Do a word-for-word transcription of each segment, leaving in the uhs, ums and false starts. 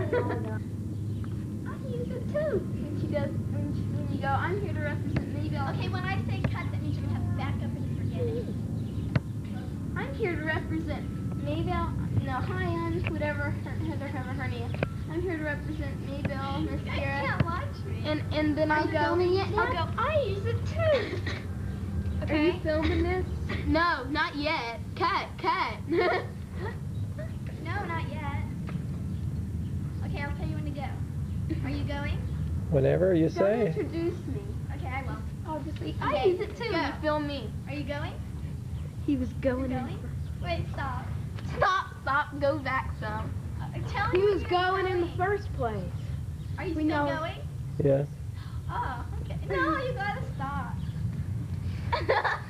use it too. When she does, when, she, when you go, I'm here to represent Maybelle. Okay, when I say cut, that means you have to back up and forget it. I'm here to represent Maybelle. No, hi, I'm whatever Heather Heather Hernia. I'm here to represent Maybelle Mascara. I can't watch me. And and then I go. Filming it now? I'll go. I use it too. Okay. Are you filming this? No, not yet. Cut, cut. No, not yet. Okay, I'll tell you when to go. Are you going? Whenever you Don't say. introduce me. Okay, I will. Obviously, I Okay, use it too. go. You film me. Are you going? He was You're going. going? Wait, stop. Stop, stop, go back some. Uh, tell me He when was you're going in the first place. Are you We still know. going? Yes. Oh, okay. No, you gotta stop. Stop!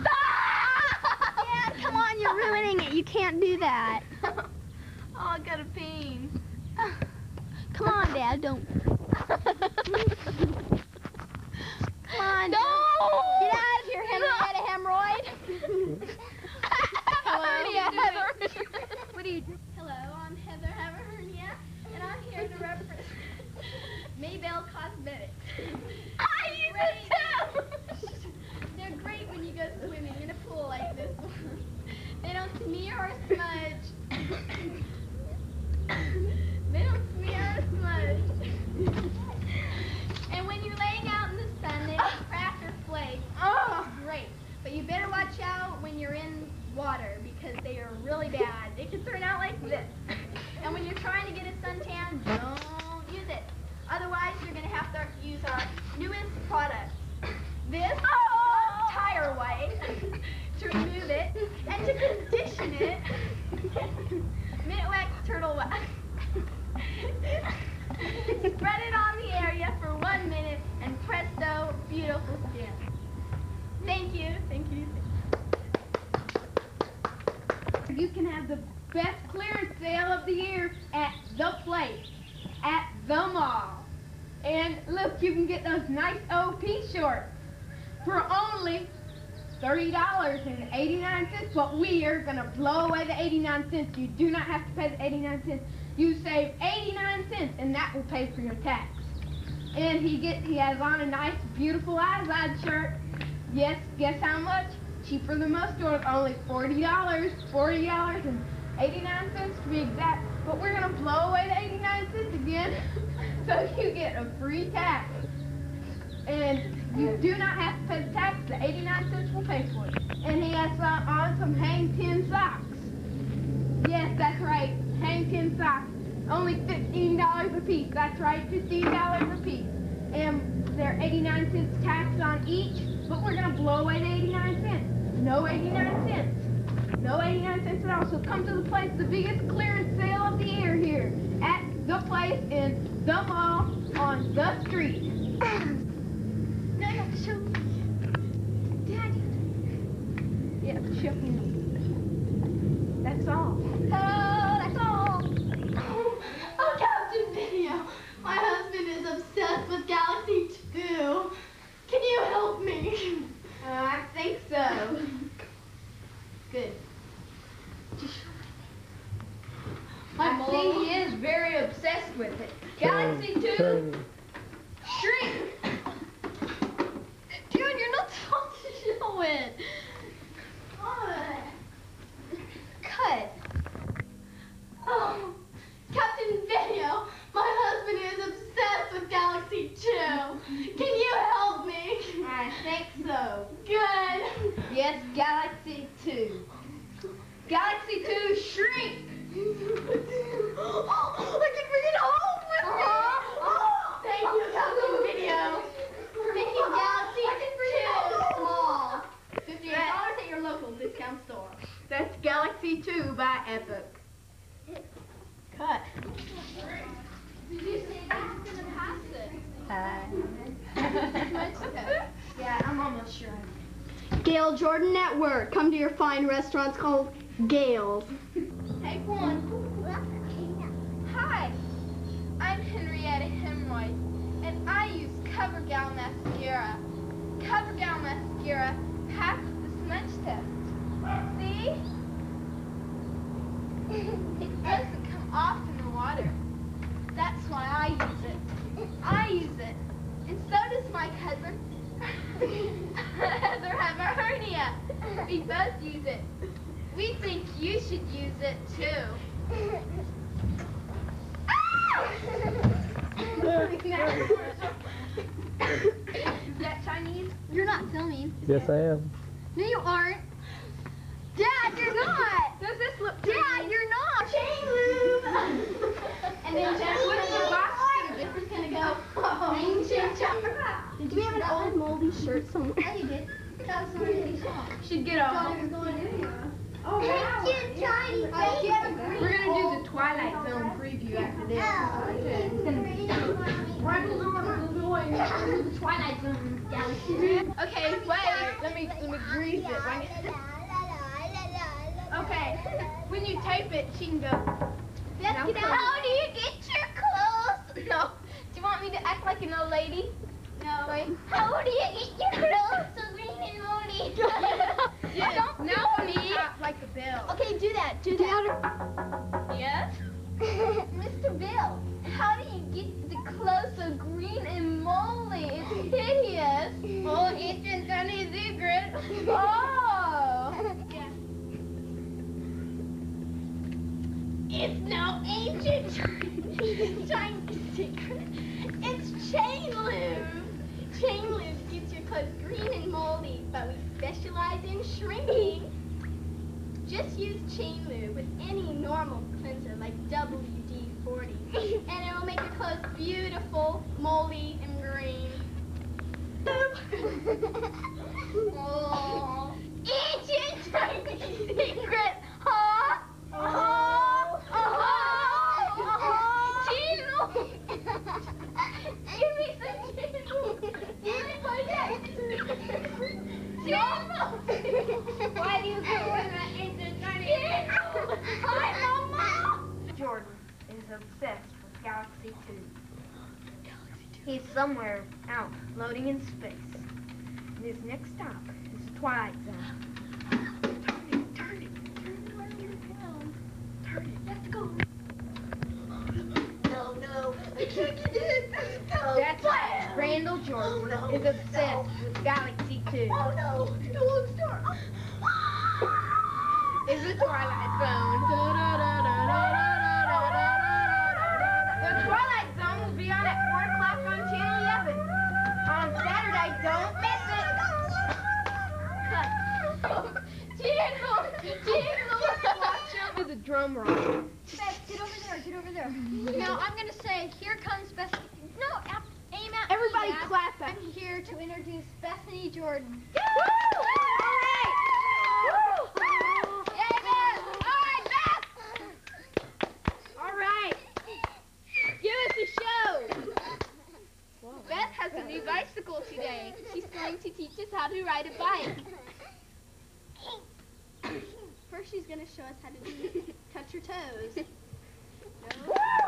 Yeah, come on, you're ruining it. You can't do that. Oh, I got a pain. Come on, Dad, don't. Come on. No! Get out of here, Henrietta Hemorrhoid. Hello. Heather. What do you do? Hello, I'm Heather Heather Hernia, and I'm here to represent Maybelle Cosmetics. I use it too! They're great when you go swimming in a pool like this one. They don't smear or smudge. They don't smear or smudge. And when you're laying out in the sun, they don't crack or flake. Oh. Great. But you better watch out when you're in water because they are really bad. They can turn out like this. And when you're trying to get a suntan, don't use it. Otherwise, you're going to have to use our newest product. This oh. tire wipe to remove it and to condition it. Minute Wax Turtle Wax. Spread it on the area for one minute and presto, beautiful skin. Thank you. Thank you. You can have the best clearance sale of the year at the place, at the mall. And look, you can get those nice O P shorts for only thirty dollars and eighty-nine cents, but we are going to blow away the eighty-nine cents. You do not have to pay the eighty-nine cents. You save eighty-nine cents, and that will pay for your tax. And he gets, he has on a nice, beautiful Izod shirt. Yes, guess how much? Cheaper than most stores, only forty dollars, forty dollars and eighty-nine cents to be exact. But we're going to blow away the eighty-nine cents again, so you get a free tax. And you do not have to pay the tax, the eighty-nine cents will pay for it. And he has uh, on some hang ten socks. Yes, that's right, hang ten socks. Only fifteen dollars a piece, that's right, fifteen dollars a piece. And they're eighty-nine cents tax on each, but we're gonna blow away the eighty-nine cents. No eighty-nine cents. No eighty-nine cents at all. So come to the place, the biggest clearance sale of the year here at the place in the mall on the street. No, you have to show me. Dad, Yeah, show me. That's all. oh, that's all. Oh, Captain Video, my husband is obsessed with Galaxy two. Can you help me? Uh, I think so. Good. I see he is very obsessed with it. Galaxy two, Turn. shrink. Dude, you're not supposed to show it. Cut. Oh, Captain Video, my husband is obsessed with Galaxy two. Can you help me? I think so. Good. Yes, Galaxy two. Galaxy two, shrink. Oh, I can bring it home with me. Oh, thank you, Captain Video. Thank you, Galaxy two. Small. fifty-eight dollars at your local discount store. That's Galaxy two by Epic. Cut. Did you say that's gonna pass it? Yeah, I'm almost sure. Gail Jordan Network. Come to your fine restaurants called Gail's. Take one. Hi, I'm Henrietta Hemorrhoid, and I use CoverGal mascara. CoverGal mascara passes the smudge test. See? It doesn't come off in the water. I use it. And so does my cousin. Heather have a hernia. We both use it. We think you should use it too. Is that Chinese? You're not filming. Yes, I am. No, you aren't. Dad, you're not. Does this look Dad, you're not. chain lube? And then Jeff, what's the box? This is gonna go. Rain change. Did we have an old moldy shirt somewhere? Yeah, you did. That was something you saw. Should get a. Oh, wow. Thank you, Tiny. We're gonna do the Twilight Zone preview after this. It's gonna be the Twilight Zone galaxy. Okay, wait. Let me let me grease it. Okay. When you tape it, she can go. Beth, Now get out. come. How do you get your clothes? No. Do you want me to act like an old lady? No. Wait. How do you get your clothes so green and moldy? Yeah, Don't now do me. like the bill. Okay, do that. Do that. Yes? Mister Bill, how do you get the clothes so green and moldy? It's hideous. Oh, it's just any secret. Oh. Yeah. It's no ancient Chinese secret. It's chain lube. Chain lube gets your clothes green and moldy, but we specialize in shrinking. Just use chain lube with any normal cleanser like W D forty, and it will make your clothes beautiful, moldy, and green. Oh. Ancient Chinese secret, huh? Oh, oh, oh, chain lube. Give me some chain lube. Give me my neck. Chain lube. Why do you go with that ancient Chinese? Hi, Mama. Jordan is obsessed with Galaxy two. He's somewhere out floating in space. And his next stop is the Twilight Zone. Turn it, turn it, turn it around. Turn it, let's go. No, no, I can't get in. No. That's right. Randall Jordan Oh, no, is obsessed with Galaxy two. Oh no, it won't start. Is the Twilight Zone. The Twilight Zone will be on at four o'clock on Channel eleven. On Saturday, don't miss it. Jingle, jingle. Watch over the drum roll. Beth, get over there, get over there. Now I'm gonna say, here comes Beth. No, ap- aim at me, Everybody Dad. clap at I'm here to introduce Bethany Jordan. All right. Yay, Beth! All right, Beth! All right. Give us a show. Beth has a new bicycle today. She's going to teach us how to ride a bike. First, she's going to show us how to do, touch her toes. No.